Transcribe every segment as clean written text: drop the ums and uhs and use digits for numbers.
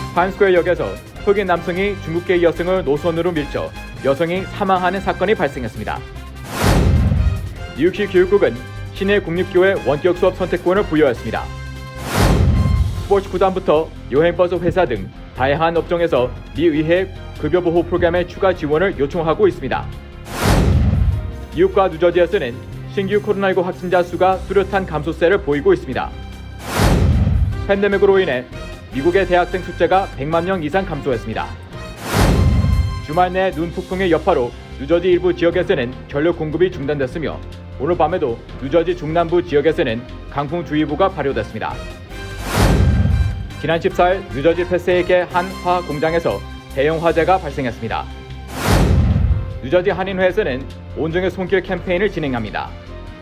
타임스퀘어역에서 흑인 남성이 중국계 여성을 노선으로 밀쳐 여성이 사망하는 사건이 발생했습니다. 뉴욕시 교육국은 시내 공립교회 원격 수업 선택권을 부여했습니다. 스포츠 구단부터 여행버스 회사 등 다양한 업종에서 미 의회 급여보호 프로그램의 추가 지원을 요청하고 있습니다. 뉴욕과 뉴저지에서는 신규 코로나19 확진자 수가 뚜렷한 감소세를 보이고 있습니다. 팬데믹으로 인해 미국의 대학생 숫자가 100만 명 이상 감소했습니다. 주말 내 눈폭풍의 여파로 뉴저지 일부 지역에서는 전력 공급이 중단됐으며 오늘 밤에도 뉴저지 중남부 지역에서는 강풍주의보가 발효됐습니다. 지난 14일 뉴저지 패스에이크의 한 화학 공장에서 대형 화재가 발생했습니다. 뉴저지 한인회에서는 온종일 손길 캠페인을 진행합니다.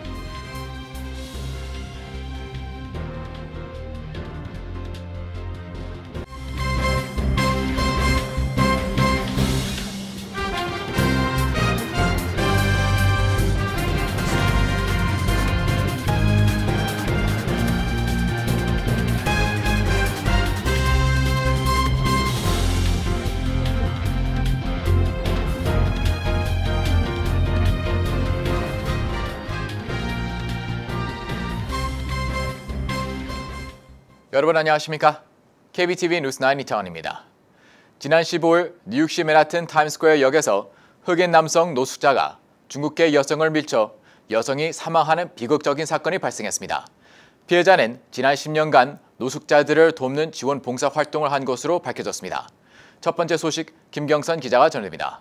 여러분 안녕하십니까? KBTV 뉴스 9 이태원입니다. 지난 15일 뉴욕시 맨하튼 타임스퀘어 역에서 흑인 남성 노숙자가 중국계 여성을 밀쳐 여성이 사망하는 비극적인 사건이 발생했습니다. 피해자는 지난 10년간 노숙자들을 돕는 지원 봉사 활동을 한 것으로 밝혀졌습니다. 첫 번째 소식 김경선 기자가 전해드립니다.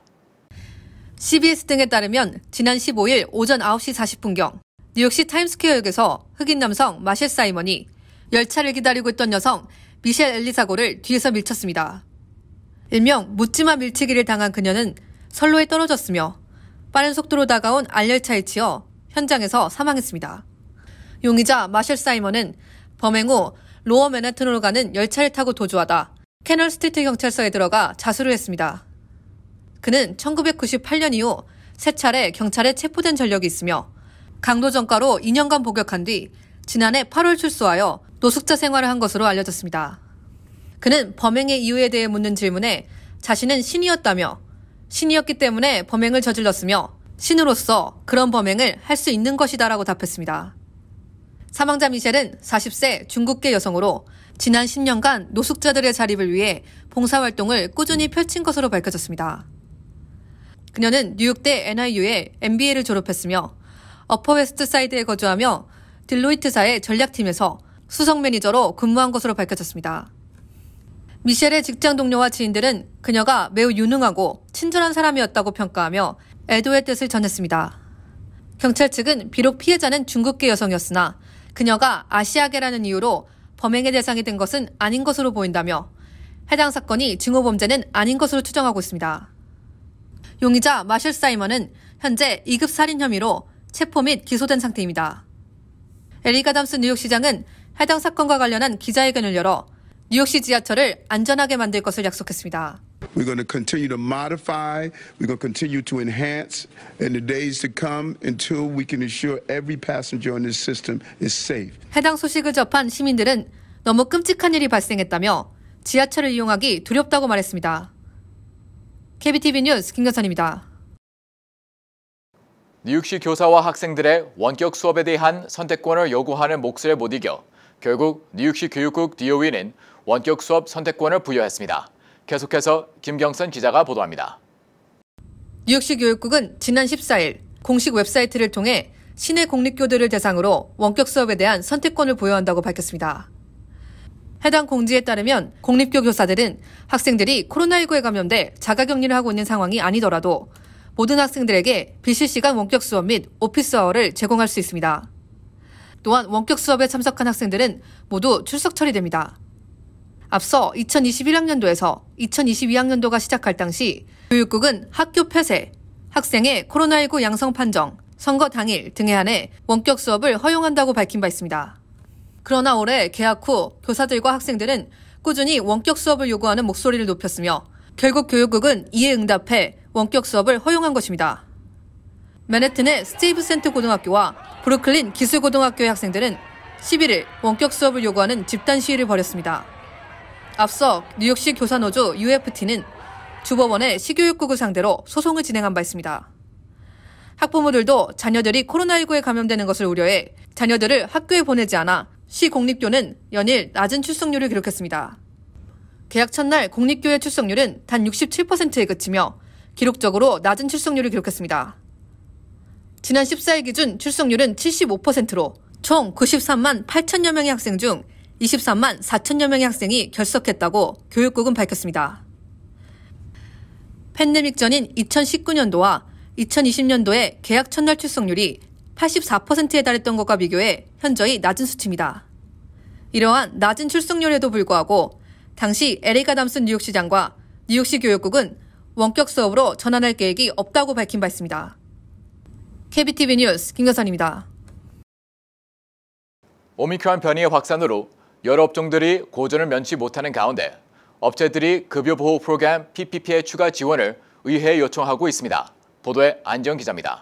CBS 등에 따르면 지난 15일 오전 9시 40분경 뉴욕시 타임스퀘어역에서 흑인 남성 마실 사이먼이 열차를 기다리고 있던 여성 미셸 엘리사고를 뒤에서 밀쳤습니다. 일명 묻지마 밀치기를 당한 그녀는 선로에 떨어졌으며 빠른 속도로 다가온 R열차에 치여 현장에서 사망했습니다. 용의자 마셜 사이먼은 범행 후 로어 맨하튼으로 가는 열차를 타고 도주하다 캐널 스트리트 경찰서에 들어가 자수를 했습니다. 그는 1998년 이후 3차례 경찰에 체포된 전력이 있으며 강도 전과로 2년간 복역한 뒤 지난해 8월 출소하여 노숙자 생활을 한 것으로 알려졌습니다. 그는 범행의 이유에 대해 묻는 질문에 자신은 신이었다며 신이었기 때문에 범행을 저질렀으며 신으로서 그런 범행을 할 수 있는 것이다라고 답했습니다. 사망자 미셸은 40세 중국계 여성으로 지난 10년간 노숙자들의 자립을 위해 봉사활동을 꾸준히 펼친 것으로 밝혀졌습니다. 그녀는 뉴욕대 NIU의 MBA를 졸업했으며 어퍼 웨스트 사이드에 거주하며 딜로이트사의 전략팀에서 수석 매니저로 근무한 것으로 밝혀졌습니다. 미셸의 직장 동료와 지인들은 그녀가 매우 유능하고 친절한 사람이었다고 평가하며 애도의 뜻을 전했습니다. 경찰 측은 비록 피해자는 중국계 여성이었으나 그녀가 아시아계라는 이유로 범행의 대상이 된 것은 아닌 것으로 보인다며 해당 사건이 증오범죄는 아닌 것으로 추정하고 있습니다. 용의자 마셜 사이먼은 현재 2급 살인 혐의로 체포 및 기소된 상태입니다. 에릭 아담스 뉴욕시장은 해당 사건과 관련한 기자회견을 열어 뉴욕시 지하철을 안전하게 만들 것을 약속했습니다. We're going to continue to modify, we're going to continue to enhance in the days to come until we can ensure every passenger on this system is safe. 해당 소식을 접한 시민들은 너무 끔찍한 일이 발생했다며 지하철을 이용하기 두렵다고 말했습니다. KBTV 뉴스 김경선입니다. 뉴욕시 교사와 학생들의 원격 수업에 대한 선택권을 요구하는 목소리에 못 이겨 결국 뉴욕시 교육국 DOE는 원격 수업 선택권을 부여했습니다. 계속해서 김경선 기자가 보도합니다. 뉴욕시 교육국은 지난 14일 공식 웹사이트를 통해 시내 공립교들을 대상으로 원격 수업에 대한 선택권을 부여한다고 밝혔습니다. 해당 공지에 따르면 공립교 교사들은 학생들이 코로나19에 감염돼 자가격리를 하고 있는 상황이 아니더라도 모든 학생들에게 비실시간 원격 수업 및 오피스 아워를 제공할 수 있습니다. 또한 원격 수업에 참석한 학생들은 모두 출석 처리됩니다. 앞서 2021학년도에서 2022학년도가 시작할 당시 교육국은 학교 폐쇄, 학생의 코로나19 양성 판정, 선거 당일 등에 한해 원격 수업을 허용한다고 밝힌 바 있습니다. 그러나 올해 개학 후 교사들과 학생들은 꾸준히 원격 수업을 요구하는 목소리를 높였으며 결국 교육국은 이에 응답해 원격 수업을 허용한 것입니다. 맨해튼의 스티브센트 고등학교와 브루클린 기술고등학교의 학생들은 11일 원격 수업을 요구하는 집단 시위를 벌였습니다. 앞서 뉴욕시 교사노조 UFT는 주법원의 시교육국을 상대로 소송을 진행한 바 있습니다. 학부모들도 자녀들이 코로나19에 감염되는 것을 우려해 자녀들을 학교에 보내지 않아 시 공립교는 연일 낮은 출석률을 기록했습니다. 개학 첫날 공립교의 출석률은 단 67%에 그치며 기록적으로 낮은 출석률을 기록했습니다. 지난 14일 기준 출석률은 75%로 총 93만 8천여 명의 학생 중 23만 4천여 명의 학생이 결석했다고 교육국은 밝혔습니다. 팬데믹 전인 2019년도와 2020년도의 개학 첫날 출석률이 84%에 달했던 것과 비교해 현저히 낮은 수치입니다. 이러한 낮은 출석률에도 불구하고 당시 에릭 아담스 뉴욕시장과 뉴욕시 교육국은 원격 수업으로 전환할 계획이 없다고 밝힌 바 있습니다. KBTV 뉴스 김경선입니다. 오미크론 변이의 확산으로 여러 업종들이 고전을 면치 못하는 가운데 업체들이 급여보호 프로그램 PPP의 추가 지원을 의회에 요청하고 있습니다. 보도에 안지영 기자입니다.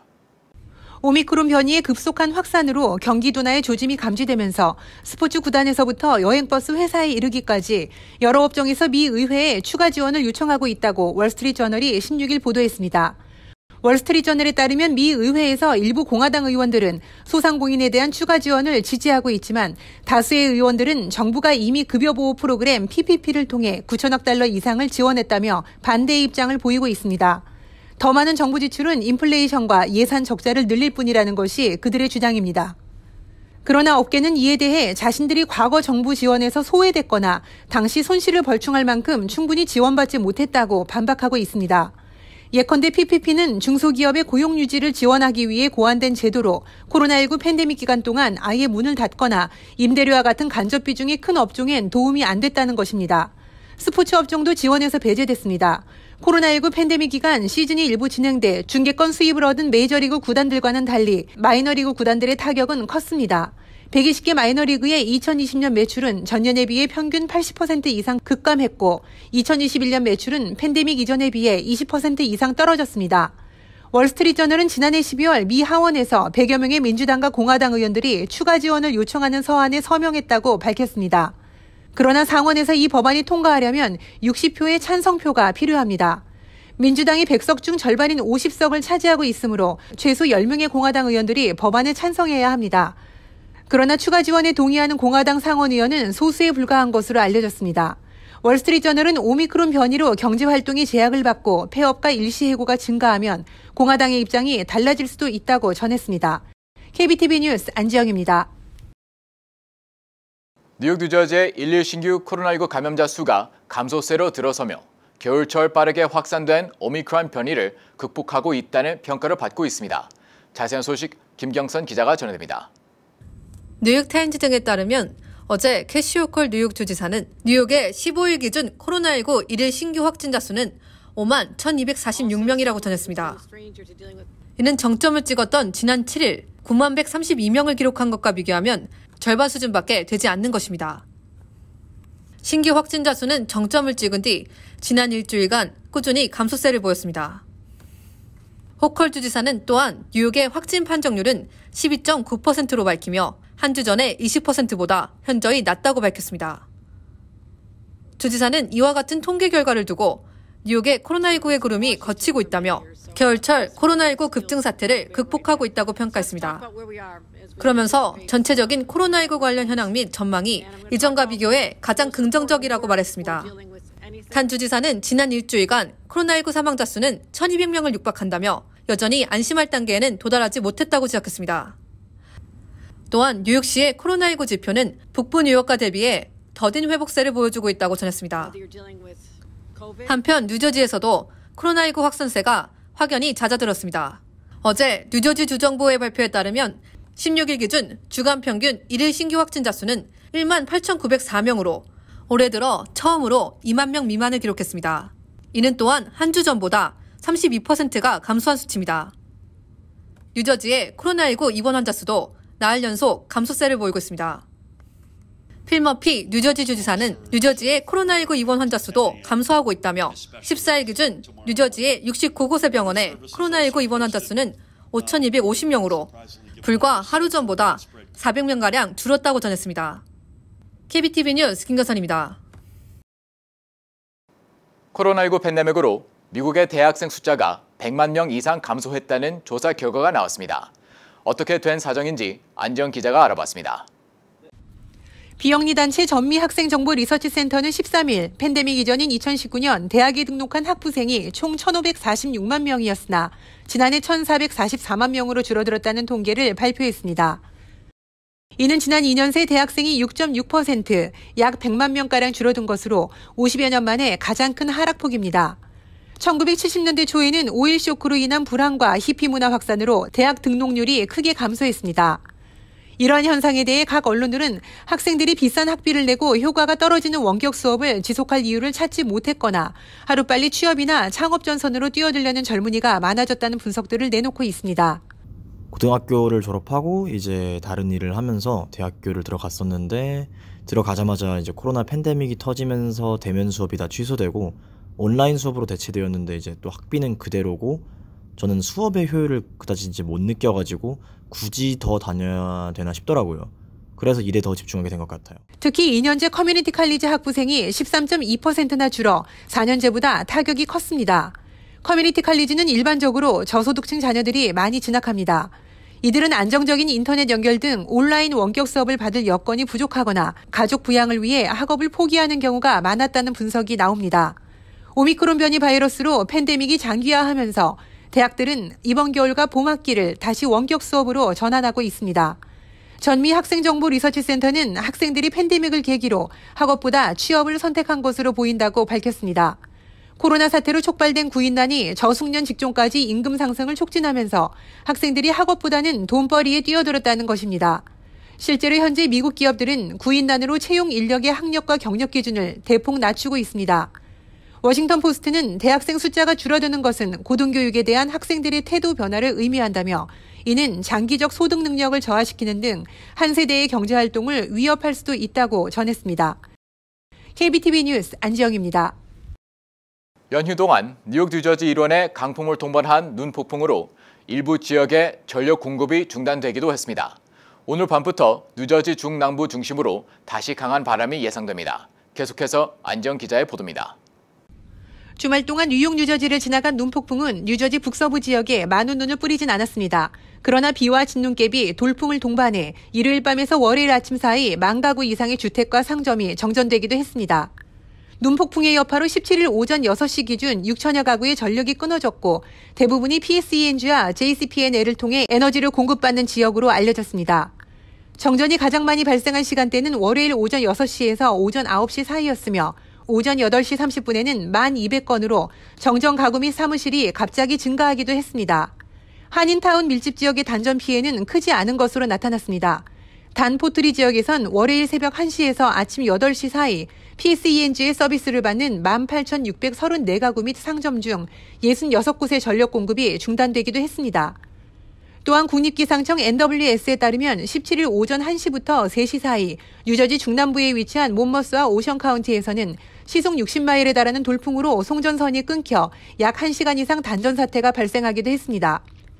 오미크론 변이의 급속한 확산으로 경기 둔화의 조짐이 감지되면서 스포츠 구단에서부터 여행버스 회사에 이르기까지 여러 업종에서 미 의회에 추가 지원을 요청하고 있다고 월스트리트저널이 16일 보도했습니다. 월스트리트저널에 따르면 미 의회에서 일부 공화당 의원들은 소상공인에 대한 추가 지원을 지지하고 있지만 다수의 의원들은 정부가 이미 급여보호 프로그램 PPP를 통해 9천억 달러 이상을 지원했다며 반대의 입장을 보이고 있습니다. 더 많은 정부 지출은 인플레이션과 예산 적자를 늘릴 뿐이라는 것이 그들의 주장입니다. 그러나 업계는 이에 대해 자신들이 과거 정부 지원에서 소외됐거나 당시 손실을 벌충할 만큼 충분히 지원받지 못했다고 반박하고 있습니다. 예컨대 PPP는 중소기업의 고용 유지를 지원하기 위해 고안된 제도로 코로나19 팬데믹 기간 동안 아예 문을 닫거나 임대료와 같은 간접 비중이 큰 업종엔 도움이 안 됐다는 것입니다. 스포츠 업종도 지원에서 배제됐습니다. 코로나19 팬데믹 기간 시즌이 일부 진행돼 중계권 수입을 얻은 메이저리그 구단들과는 달리 마이너리그 구단들의 타격은 컸습니다. 120개 마이너리그의 2020년 매출은 전년에 비해 평균 80% 이상 급감했고 2021년 매출은 팬데믹 이전에 비해 20% 이상 떨어졌습니다. 월스트리트저널은 지난해 12월 미 하원에서 100여 명의 민주당과 공화당 의원들이 추가 지원을 요청하는 서한에 서명했다고 밝혔습니다. 그러나 상원에서 이 법안이 통과하려면 60표의 찬성표가 필요합니다. 민주당이 100석 중 절반인 50석을 차지하고 있으므로 최소 10명의 공화당 의원들이 법안에 찬성해야 합니다. 그러나 추가 지원에 동의하는 공화당 상원 의원은 소수에 불과한 것으로 알려졌습니다. 월스트리트저널은 오미크론 변이로 경제활동이 제약을 받고 폐업과 일시해고가 증가하면 공화당의 입장이 달라질 수도 있다고 전했습니다. KBTV 뉴스 안지영입니다. 뉴욕 뉴저지의 일일 신규 코로나19 감염자 수가 감소세로 들어서며 겨울철 빠르게 확산된 오미크론 변이를 극복하고 있다는 평가를 받고 있습니다. 자세한 소식 김경선 기자가 전해드립니다. 뉴욕타임즈 등에 따르면 어제 캐시 호컬 뉴욕 주지사는 뉴욕의 15일 기준 코로나19 일일 신규 확진자 수는 5만 1,246명이라고 전했습니다. 이는 정점을 찍었던 지난 7일 9만 132명을 기록한 것과 비교하면 절반 수준밖에 되지 않는 것입니다. 신규 확진자 수는 정점을 찍은 뒤 지난 일주일간 꾸준히 감소세를 보였습니다. 호컬 주지사는 또한 뉴욕의 확진 판정률은 12.9%로 밝히며 한 주 전에 20%보다 현저히 낮다고 밝혔습니다. 주지사는 이와 같은 통계 결과를 두고 뉴욕의 코로나19의 구름이 걷히고 있다며 겨울철 코로나19 급증 사태를 극복하고 있다고 평가했습니다. 그러면서 전체적인 코로나19 관련 현황 및 전망이 이전과 비교해 가장 긍정적이라고 말했습니다. 단 주지사는 지난 일주일간 코로나19 사망자 수는 1,200명을 육박한다며 여전히 안심할 단계에는 도달하지 못했다고 지적했습니다. 또한 뉴욕시의 코로나19 지표는 북부 뉴욕과 대비해 더딘 회복세를 보여주고 있다고 전했습니다. 한편 뉴저지에서도 코로나19 확산세가 확연히 잦아들었습니다. 어제 뉴저지 주정부의 발표에 따르면 16일 기준 주간 평균 1일 신규 확진자 수는 1만 8,904명으로 올해 들어 처음으로 2만 명 미만을 기록했습니다. 이는 또한 한 주 전보다 32%가 감소한 수치입니다. 뉴저지의 코로나19 입원 환자 수도 나흘 연속 감소세를 보이고 있습니다. 필 머피 뉴저지 주지사는 뉴저지의 코로나19 입원 환자 수도 감소하고 있다며 14일 기준 뉴저지의 69곳의 병원에 코로나19 입원 환자 수는 5,250명으로 불과 하루 전보다 400명가량 줄었다고 전했습니다. KBTV 뉴스 김경선입니다. 코로나19 팬데믹으로 미국의 대학생 숫자가 100만 명 이상 감소했다는 조사 결과가 나왔습니다. 어떻게 된 사정인지 안지영 기자가 알아봤습니다. 비영리단체 전미학생정보리서치센터는 13일 팬데믹 이전인 2019년 대학에 등록한 학부생이 총 1,546만 명이었으나 지난해 1,444만 명으로 줄어들었다는 통계를 발표했습니다. 이는 지난 2년 새 대학생이 6.6%, 약 100만 명가량 줄어든 것으로 50여 년 만에 가장 큰 하락폭입니다. 1970년대 초에는 오일 쇼크로 인한 불황과 히피 문화 확산으로 대학 등록률이 크게 감소했습니다. 이러한 현상에 대해 각 언론들은 학생들이 비싼 학비를 내고 효과가 떨어지는 원격 수업을 지속할 이유를 찾지 못했거나 하루빨리 취업이나 창업 전선으로 뛰어들려는 젊은이가 많아졌다는 분석들을 내놓고 있습니다. 고등학교를 졸업하고 이제 다른 일을 하면서 대학교를 들어갔었는데 들어가자마자 이제 코로나 팬데믹이 터지면서 대면 수업이 다 취소되고 온라인 수업으로 대체되었는데 이제 또 학비는 그대로고 저는 수업의 효율을 그다지 이제 못 느껴가지고 굳이 더 다녀야 되나 싶더라고요. 그래서 일에 더 집중하게 된 것 같아요. 특히 2년제 커뮤니티 칼리지 학부생이 13.2%나 줄어 4년제보다 타격이 컸습니다. 커뮤니티 칼리지는 일반적으로 저소득층 자녀들이 많이 진학합니다. 이들은 안정적인 인터넷 연결 등 온라인 원격 수업을 받을 여건이 부족하거나 가족 부양을 위해 학업을 포기하는 경우가 많았다는 분석이 나옵니다. 오미크론 변이 바이러스로 팬데믹이 장기화하면서 대학들은 이번 겨울과 봄 학기를 다시 원격 수업으로 전환하고 있습니다. 전미학생정보리서치센터는 학생들이 팬데믹을 계기로 학업보다 취업을 선택한 것으로 보인다고 밝혔습니다. 코로나 사태로 촉발된 구인난이 저숙련 직종까지 임금 상승을 촉진하면서 학생들이 학업보다는 돈벌이에 뛰어들었다는 것입니다. 실제로 현재 미국 기업들은 구인난으로 채용 인력의 학력과 경력 기준을 대폭 낮추고 있습니다. 워싱턴 포스트는 대학생 숫자가 줄어드는 것은 고등교육에 대한 학생들의 태도 변화를 의미한다며 이는 장기적 소득 능력을 저하시키는 등 한 세대의 경제활동을 위협할 수도 있다고 전했습니다. KBTV 뉴스 안지영입니다. 연휴 동안 뉴욕 뉴저지 일원의 강풍을 동반한 눈폭풍으로 일부 지역의 전력 공급이 중단되기도 했습니다. 오늘 밤부터 뉴저지 중남부 중심으로 다시 강한 바람이 예상됩니다. 계속해서 안지영 기자의 보도입니다. 주말 동안 뉴욕 뉴저지를 지나간 눈폭풍은 뉴저지 북서부 지역에 많은 눈을 뿌리진 않았습니다. 그러나 비와 진눈깨비, 돌풍을 동반해 일요일 밤에서 월요일 아침 사이 10,000가구 이상의 주택과 상점이 정전되기도 했습니다. 눈폭풍의 여파로 17일 오전 6시 기준 6천여 가구의 전력이 끊어졌고 대부분이 PSENG와 JCP&L을 통해 에너지를 공급받는 지역으로 알려졌습니다. 정전이 가장 많이 발생한 시간대는 월요일 오전 6시에서 오전 9시 사이였으며 오전 8시 30분에는 1,200건으로 정전 가구 및 사무실이 갑자기 증가하기도 했습니다. 한인타운 밀집 지역의 단전 피해는 크지 않은 것으로 나타났습니다. 단 포트리 지역에선 월요일 새벽 1시에서 아침 8시 사이 PSENG의 서비스를 받는 18,634가구 및 상점 중 66곳의 전력 공급이 중단되기도 했습니다. 또한 국립기상청 NWS에 따르면 17일 오전 1시부터 3시 사이 뉴저지 중남부에 위치한 몬머스와 오션카운티에서는 시속 60마일에 달하는 돌풍으로 송전선이 끊겨 약 1시간 이상 단전 사태가 발생하기도 했습니다.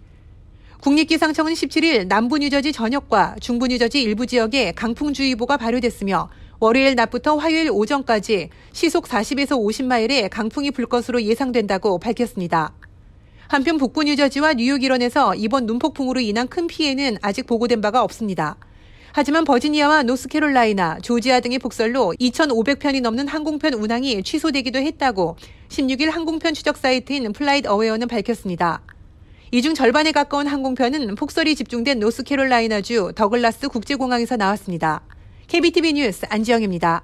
국립기상청은 17일 남부 뉴저지 전역과 중부 뉴저지 일부 지역에 강풍주의보가 발효됐으며 월요일 낮부터 화요일 오전까지 시속 40에서 50마일의 강풍이 불 것으로 예상된다고 밝혔습니다. 한편 북부 뉴저지와 뉴욕 일원에서 이번 눈폭풍으로 인한 큰 피해는 아직 보고된 바가 없습니다. 하지만 버지니아와 노스캐롤라이나, 조지아 등의 폭설로 2,500편이 넘는 항공편 운항이 취소되기도 했다고 16일 항공편 추적 사이트인 플라잇 어웨어는 밝혔습니다. 이 중 절반에 가까운 항공편은 폭설이 집중된 노스캐롤라이나주 더글라스 국제공항에서 나왔습니다. KBTV 뉴스 안지영입니다.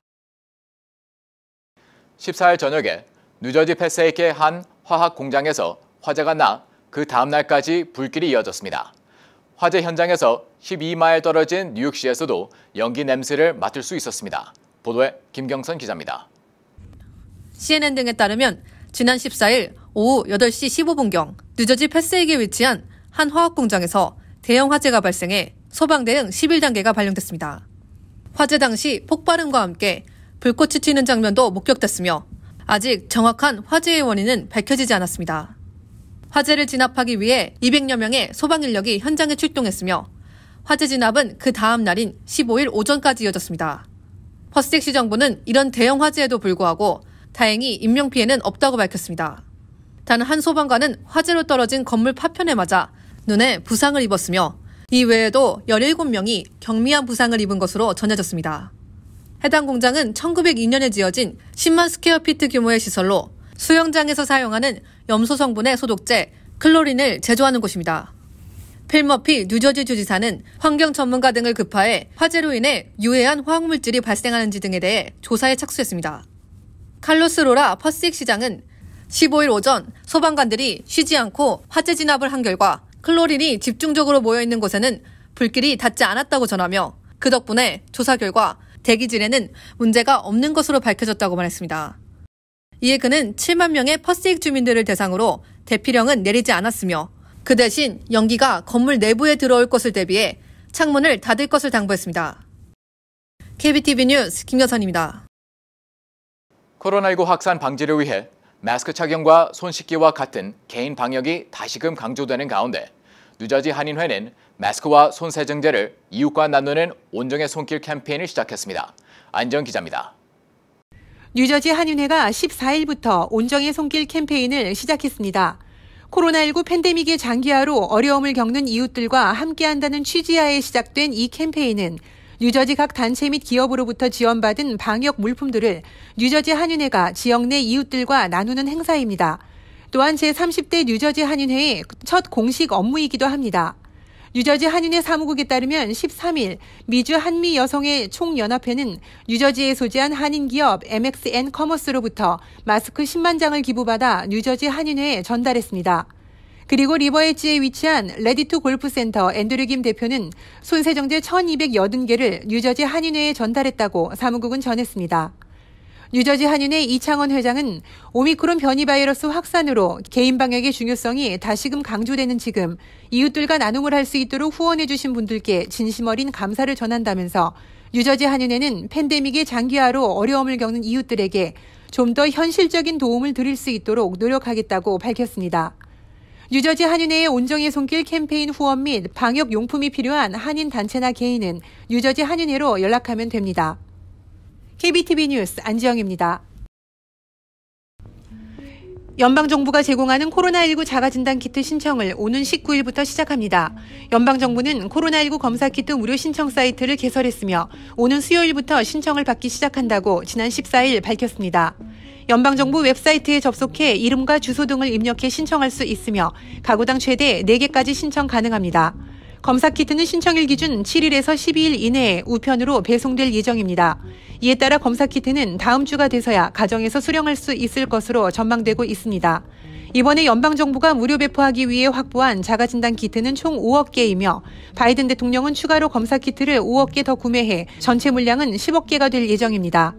14일 저녁에 뉴저지 패세이크의 한 화학 공장에서 화재가 나 그 다음 날까지 불길이 이어졌습니다. 화재 현장에서 12마일 떨어진 뉴욕시에서도 연기 냄새를 맡을 수 있었습니다. 보도에 김경선 기자입니다. CNN 등에 따르면 지난 14일 오후 8시 15분경 뉴저지 패세이크에 위치한 한 화학 공장에서 대형 화재가 발생해 소방 대응 11단계가 발령됐습니다. 화재 당시 폭발음과 함께 불꽃이 튀는 장면도 목격됐으며 아직 정확한 화재의 원인은 밝혀지지 않았습니다. 화재를 진압하기 위해 200여 명의 소방 인력이 현장에 출동했으며 화재 진압은 그 다음 날인 15일 오전까지 이어졌습니다. 퍼스텍시 정부는 이런 대형 화재에도 불구하고 다행히 인명피해는 없다고 밝혔습니다. 단 한 소방관은 화재로 떨어진 건물 파편에 맞아 눈에 부상을 입었으며 이 외에도 17명이 경미한 부상을 입은 것으로 전해졌습니다. 해당 공장은 1902년에 지어진 10만 스퀘어피트 규모의 시설로 수영장에서 사용하는 염소 성분의 소독제 클로린을 제조하는 곳입니다. 필 머피 뉴저지 주지사는 환경 전문가 등을 급파해 화재로 인해 유해한 화학물질이 발생하는지 등에 대해 조사에 착수했습니다. 칼로스 로라 퍼시익 시장은 15일 오전 소방관들이 쉬지 않고 화재 진압을 한 결과 클로린이 집중적으로 모여있는 곳에는 불길이 닿지 않았다고 전하며 그 덕분에 조사 결과 대기질에는 문제가 없는 것으로 밝혀졌다고 말했습니다. 이에 그는 7만 명의 퍼시익 주민들을 대상으로 대피령은 내리지 않았으며 그 대신 연기가 건물 내부에 들어올 것을 대비해 창문을 닫을 것을 당부했습니다. KBTV 뉴스 김여선입니다. 코로나19 확산 방지를 위해 마스크 착용과 손 씻기와 같은 개인 방역이 다시금 강조되는 가운데 뉴저지 한인회는 마스크와 손 세정제를 이웃과 나누는 온정의 손길 캠페인을 시작했습니다. 안정 기자입니다. 뉴저지 한인회가 14일부터 온정의 손길 캠페인을 시작했습니다. 코로나19 팬데믹의 장기화로 어려움을 겪는 이웃들과 함께한다는 취지하에 시작된 이 캠페인은 뉴저지 각 단체 및 기업으로부터 지원받은 방역 물품들을 뉴저지 한인회가 지역 내 이웃들과 나누는 행사입니다. 또한 제30대 뉴저지 한인회의 첫 공식 업무이기도 합니다. 뉴저지 한인회 사무국에 따르면 13일 미주 한미 여성의 총연합회는 뉴저지에 소재한 한인 기업 MXN 커머스로부터 마스크 10만 장을 기부받아 뉴저지 한인회에 전달했습니다. 그리고 리버에지에 위치한 레디투 골프센터 앤드류 김 대표는 손세정제 1280개를 뉴저지 한인회에 전달했다고 사무국은 전했습니다. 뉴저지 한인회 이창원 회장은 오미크론 변이 바이러스 확산으로 개인 방역의 중요성이 다시금 강조되는 지금 이웃들과 나눔을 할 수 있도록 후원해 주신 분들께 진심 어린 감사를 전한다면서 뉴저지 한인회는 팬데믹의 장기화로 어려움을 겪는 이웃들에게 좀 더 현실적인 도움을 드릴 수 있도록 노력하겠다고 밝혔습니다. 뉴저지 한인회의 온정의 손길 캠페인 후원 및 방역 용품이 필요한 한인 단체나 개인은 뉴저지 한인회로 연락하면 됩니다. KBTV 뉴스 안지영입니다. 연방정부가 제공하는 코로나19 자가진단키트 신청을 오는 19일부터 시작합니다. 연방정부는 코로나19 검사키트 무료 신청 사이트를 개설했으며 오는 수요일부터 신청을 받기 시작한다고 지난 14일 밝혔습니다. 연방정부 웹사이트에 접속해 이름과 주소 등을 입력해 신청할 수 있으며 가구당 최대 4개까지 신청 가능합니다. 검사키트는 신청일 기준 7일에서 12일 이내에 우편으로 배송될 예정입니다. 이에 따라 검사키트는 다음 주가 돼서야 가정에서 수령할 수 있을 것으로 전망되고 있습니다. 이번에 연방정부가 무료 배포하기 위해 확보한 자가진단키트는 총 5억 개이며 바이든 대통령은 추가로 검사키트를 5억 개 더 구매해 전체 물량은 10억 개가 될 예정입니다.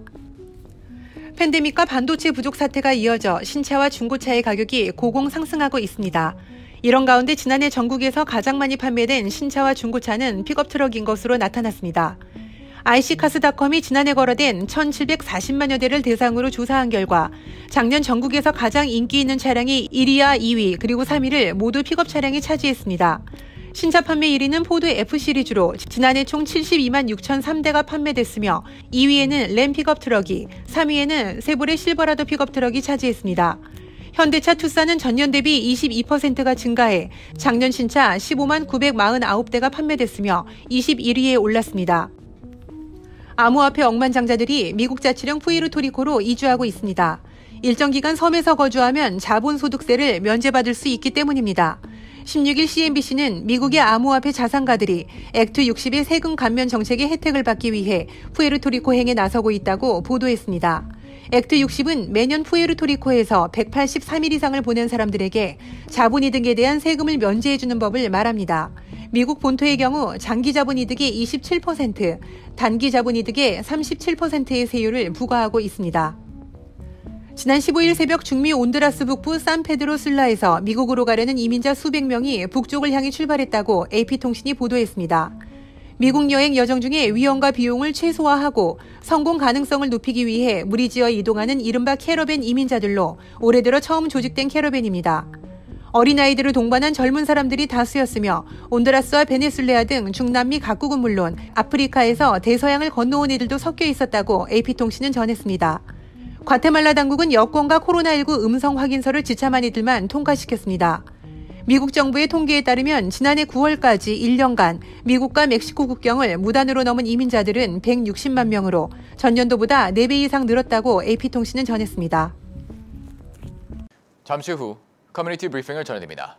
팬데믹과 반도체 부족 사태가 이어져 신차와 중고차의 가격이 고공 상승하고 있습니다. 이런 가운데 지난해 전국에서 가장 많이 판매된 신차와 중고차는 픽업트럭인 것으로 나타났습니다. IC카스닷컴이 지난해 거래된 1,740만여 대를 대상으로 조사한 결과 작년 전국에서 가장 인기 있는 차량이 1위와 2위 그리고 3위를 모두 픽업 차량이 차지했습니다. 신차 판매 1위는 포드 F 시리즈로 지난해 총 72만 6,003대가 판매됐으며 2위에는 램 픽업 트럭이, 3위에는 세보레 실버라도 픽업 트럭이 차지했습니다. 현대차 투싼은 전년 대비 22%가 증가해 작년 신차 15만 949대가 판매됐으며 21위에 올랐습니다. 암호화폐 억만장자들이 미국 자치령 푸에르토리코로 이주하고 있습니다. 일정 기간 섬에서 거주하면 자본소득세를 면제받을 수 있기 때문입니다. 16일 CNBC는 미국의 암호화폐 자산가들이 액트 60의 세금 감면 정책의 혜택을 받기 위해 푸에르토리코행에 나서고 있다고 보도했습니다. 액트 60은 매년 푸에르토리코에서 183일 이상을 보낸 사람들에게 자본이득에 대한 세금을 면제해주는 법을 말합니다. 미국 본토의 경우 장기 자본이득의 27%, 단기 자본이득의 37%의 세율을 부과하고 있습니다. 지난 15일 새벽 중미 온두라스 북부 산페드로술라에서 미국으로 가려는 이민자 수백 명이 북쪽을 향해 출발했다고 AP통신이 보도했습니다. 미국 여행 여정 중에 위험과 비용을 최소화하고 성공 가능성을 높이기 위해 무리지어 이동하는 이른바 캐러밴 이민자들로 올해 들어 처음 조직된 캐러밴입니다. 어린아이들을 동반한 젊은 사람들이 다수였으며 온두라스와 베네수엘라 등 중남미 각국은 물론 아프리카에서 대서양을 건너온 이들도 섞여 있었다고 AP통신은 전했습니다. 과테말라 당국은 여권과 코로나19 음성 확인서를 지참한 이들만 통과시켰습니다. 미국 정부의 통계에 따르면 지난해 9월까지 1년간 미국과 멕시코 국경을 무단으로 넘은 이민자들은 160만 명으로 전년도보다 4배 이상 늘었다고 AP통신은 전했습니다. 잠시 후 커뮤니티 브리핑을 전해드립니다.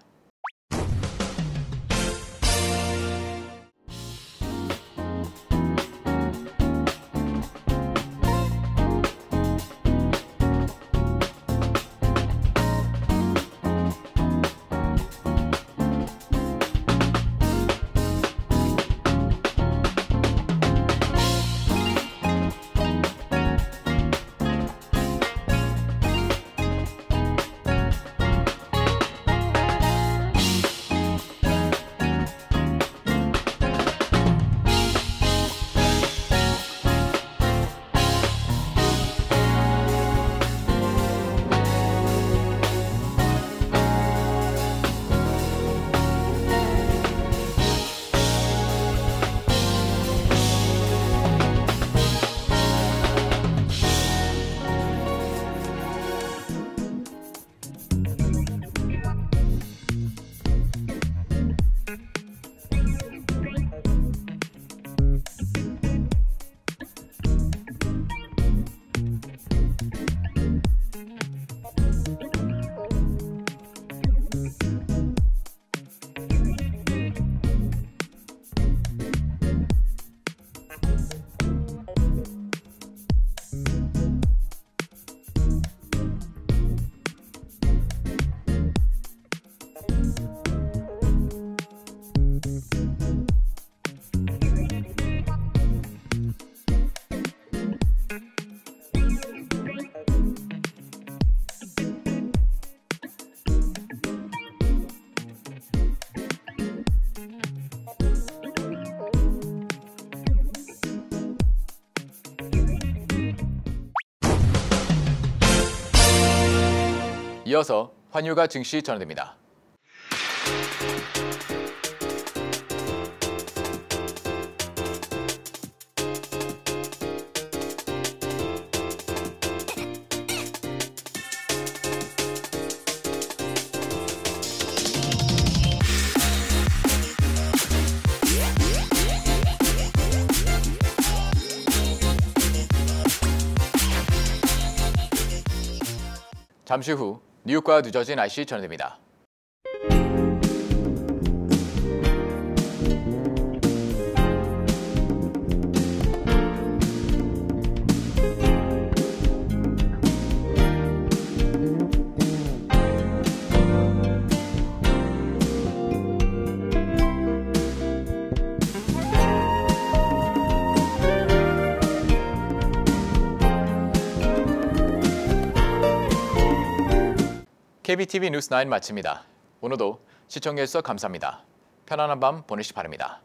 이어서 환율과 증시 전해드립니다. 잠시 후 뉴욕과 뉴저지 날씨 전해드립니다. KBTV 뉴스 9 마칩니다. 오늘도 시청해주셔서 감사합니다. 편안한 밤 보내시기 바랍니다.